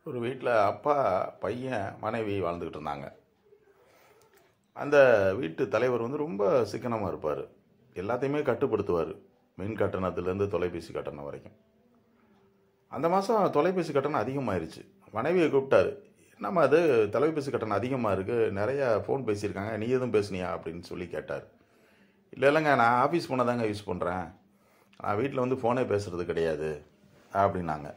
ஒரு வீட்டில் அப்பா, பையன், மனைவி வாழ்ந்துக்கிட்டு இருந்தாங்க. அந்த வீட்டு தலைவர் ரொம்ப சிக்கனமாக இருப்பார். எல்லாத்தையுமே கட்டுப்படுத்துவார். மின் கட்டணத்துலேருந்து தொலைபேசி கட்டணம் வரைக்கும். அந்த மாதம் தொலைபேசி கட்டணம் அதிகமாயிருச்சு. மனைவியை கூப்பிட்டாரு. என்னம்மா அது தொலைபேசி கட்டணம் அதிகமாக இருக்குது, நிறையா ஃபோன் பேசியிருக்காங்க, நீ எதுவும் பேசுனியா அப்படின்னு சொல்லி கேட்டார். இல்லைங்க, நான் ஆஃபீஸ் ஃபோனை தாங்க யூஸ் பண்ணுறேன், நான் வீட்டில் ஃபோனே பேசுகிறது கிடையாது அப்படின்னாங்க.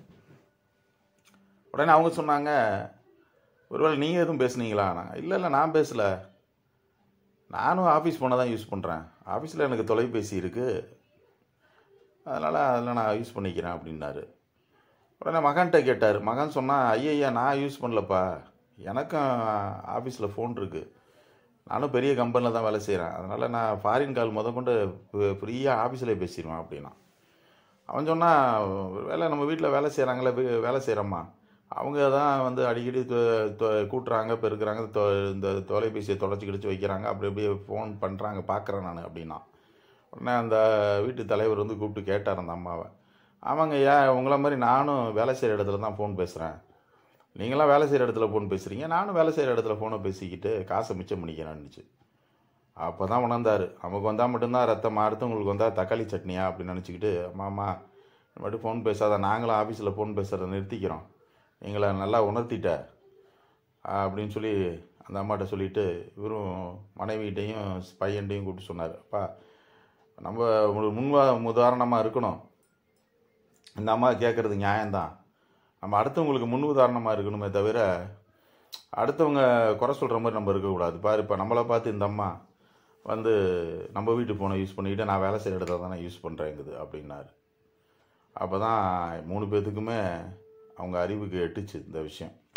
உடனே அவங்க சொன்னாங்க, ஒருவேளை நீங்கள் எதுவும் பேசுனீங்களா? இல்லை நான் பேசலை, நானும் ஆஃபீஸ் ஃபோனை தான் யூஸ் பண்ணுறேன், ஆஃபீஸில் எனக்கு தொலைபேசி இருக்குது, அதனால் அதில் நான் யூஸ் பண்ணிக்கிறேன் அப்படின்னாரு. உடனே மகன்கிட்ட கேட்டார். மகன் சொன்னால், ஐயா நான் யூஸ் பண்ணலப்பா, எனக்கும் ஆஃபீஸில் ஃபோன் இருக்குது, நானும் பெரிய கம்பெனியில் தான் வேலை செய்கிறேன், அதனால் நான் ஃபாரின் கால் கொண்டு ஃப்ரீயாக ஆஃபீஸில் பேசிடுவேன் அப்படின்னா. அவன் சொன்னால், வேலை நம்ம வீட்டில் வேலை செய்கிறாங்களே, வேலை செய்கிறோம்மா, அவங்க தான் அடிக்கடி கூட்டுறாங்க, பெருக்கிறாங்க, இந்த தொலைபேசியை தொலைச்சி கிடிச்சு வைக்கிறாங்க, அப்படி அப்படியே ஃபோன் பண்ணுறாங்க, பார்க்குறேன் நான் அப்படின்னா. உடனே அந்த வீட்டு தலைவர் கூப்பிட்டு கேட்டார் அந்த அம்மாவை. ஆமாங்க ஐயா, உங்களை மாதிரி நானும் வேலை செய்கிற இடத்துல தான் ஃபோன் பேசுகிறேன், நீங்களாம் வேலை செய்கிற இடத்துல ஃபோன் பேசுகிறீங்க, நானும் வேலை செய்கிற இடத்துல ஃபோனை பேசிக்கிட்டு காசை மிச்சம் பண்ணிக்கிறேன்னுச்சு. அப்போ தான் உணர்ந்தார், நமக்கு வந்தால் மட்டும்தான் ரத்தம், அடுத்தவங்களுக்கு வந்தால் தக்காளி சட்னியா அப்படின்னு நினச்சிக்கிட்டு, அம்மா மட்டும் ஃபோன் பேசாத, நாங்களும் ஆஃபீஸில் ஃபோன் பேசுகிறத நிறுத்திக்கிறோம், எங்களை நல்லா உணர்த்திட்ட அப்படின்னு சொல்லி அந்த அம்மாட்ட சொல்லிவிட்டு, இவரும் மனைவிகிட்டையும் பையன்ட்டையும் கூப்பிட்டு சொன்னார். அப்பா, நம்ம உதாரணமாக இருக்கணும், இந்த அம்மா கேட்குறது நியாயம்தான், நம்ம அடுத்தவங்களுக்கு முன் உதாரணமாக இருக்கணுமே தவிர அடுத்தவங்க குறை சொல்கிற மாதிரி நம்ம இருக்கக்கூடாது. பாரு, இப்போ நம்மளை பார்த்து இந்த அம்மா நம்ம வீட்டு ஃபோனை யூஸ் பண்ணிக்கிட்டு நான் வேலை செய்கிற இடத்துல தானே யூஸ் பண்ணுறேங்குது அப்படின்னாரு. அப்போ தான் 3 பேர்த்துக்குமே அவங்க அறிவுக்கு எட்டுச்சு இந்த விஷயம்.